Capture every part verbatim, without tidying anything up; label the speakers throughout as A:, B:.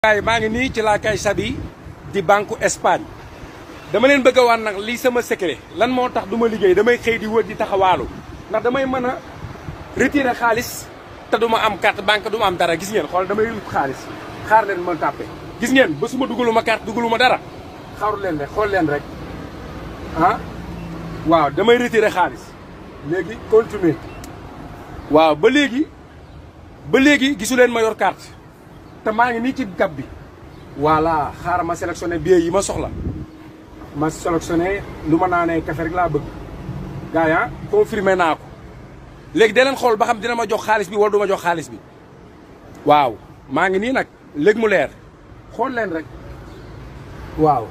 A: gaay maa ngi nii ci la Caixa bi di banque Espagne dama leen bëgg a wan nag lii sama secret lan moo tax du ma liggéey damay xëy di wër di taxawaalu ndax damay mën a retirer xaalis te du ma am carte banque du ma am dara gis ngeen xool damay lut xaalis xaar leen ma tàppe gis ngeen ba su ma dugalu ma carte dugalu ma dara xaru leen rek xool leen rek ah waaw damay retirer xaalis léegi continuer waaw ba léegi ba léegi gisu leen ma yor carte te maa ngi nii ci gab bi voilà xaaral ma sélectionné billet yi ma soxla ma sélectionné lu ma naanee café rek laa bëgg gars yi ah confirmé naa ko léegi da leen xool ba xam dina ma jox xaalis bi wala du ma jox xaalis bi waaw maa ngi nii nag léegi mu leer xool leen rek waaw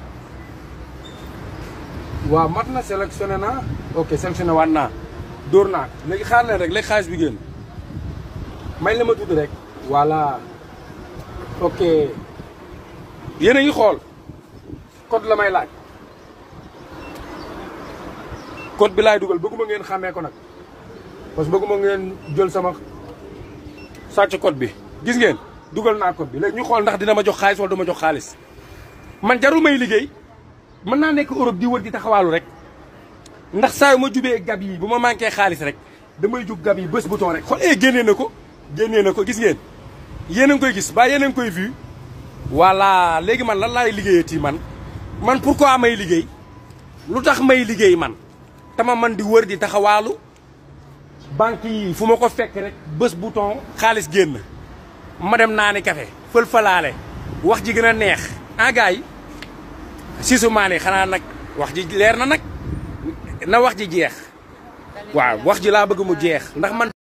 A: waaw mat na sélectionné naa ok sélectionné waat naa dóor naa léegi xaar leen rek léegi xaalis bi génn may la ma tudd rek voilà ok yéen a ngi xool code la may laaj code bi laay dugal bëgguma ngeen xàmmee ko nag parce que bëgguma ngeen jël sama sàcc code bi gis ngeen dugal naa code bi léegi ñu xool ndax dina ma jox xaalis wala du ma jox xaalis man jarul may liggéey mën naa nekk Europe di wër di taxawaalu rek ndax saa yu ma jubee gab yi bu ma manqué xaalis rek damay jug gab yi bés bouton rek xool eh génnee na ko génnee na ko gis ngeen yéen a ngi koy gis ba yéen a ngi koy vu voilà léegi man lan laay liggéeyati man man pourquoi may liggéey lu tax may liggéey man tama man di wër di taxawaalu banque yi fu ma ko fekk rek bés bouton xaalis génn ma dem naani café fël falaale wax ji gën a neex ah gars yi Siisu Maane xanaa nag wax ji leer na nag na wax ji jeex waaw wax ji laa bëgg mu jeex ndax man